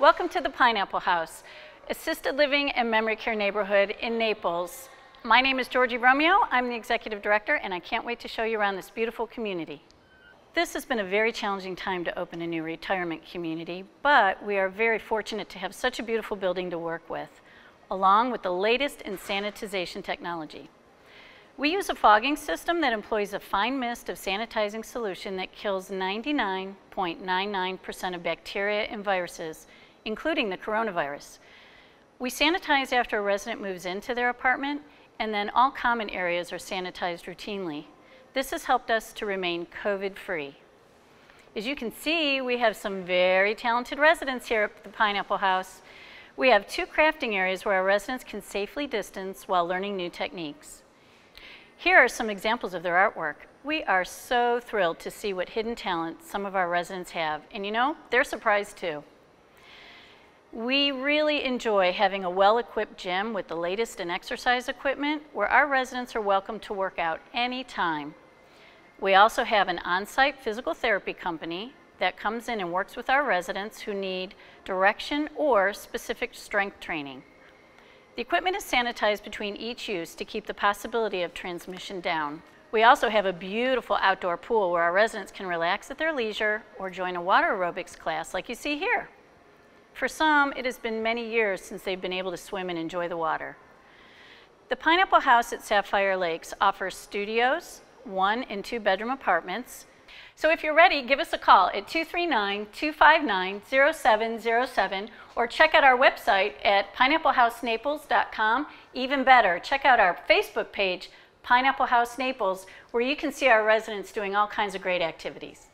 Welcome to the Pineapple House, assisted living and memory care neighborhood in Naples. My name is Georgie Romeo. I'm the executive director, and I can't wait to show you around this beautiful community. This has been a very challenging time to open a new retirement community, but we are very fortunate to have such a beautiful building to work with, along with the latest in sanitization technology. We use a fogging system that employs a fine mist of sanitizing solution that kills 99.99% of bacteria and viruses, including the coronavirus. We sanitize after a resident moves into their apartment, and then all common areas are sanitized routinely. This has helped us to remain COVID-free. As you can see, we have some very talented residents here at the Pineapple House. We have 2 crafting areas where our residents can safely distance while learning new techniques. Here are some examples of their artwork. We are so thrilled to see what hidden talent some of our residents have, and you know, they're surprised too. We really enjoy having a well-equipped gym with the latest in exercise equipment where our residents are welcome to work out anytime. We also have an on-site physical therapy company that comes in and works with our residents who need direction or specific strength training. The equipment is sanitized between each use to keep the possibility of transmission down. We also have a beautiful outdoor pool where our residents can relax at their leisure or join a water aerobics class like you see here. For some, it has been many years since they've been able to swim and enjoy the water. The Pineapple House at Sapphire Lakes offers studios, 1- and 2-bedroom apartments. So if you're ready, give us a call at 239-259-0707 or check out our website at pineapplehousenaples.com. Even better, check out our Facebook page, Pineapple House Naples, where you can see our residents doing all kinds of great activities.